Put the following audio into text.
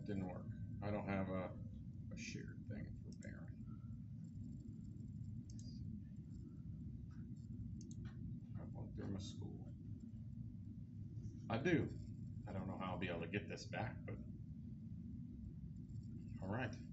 didn't work. I don't have a shared thing for Barry. I went through my school. I do. I don't know how I'll be able to get this back, but all right.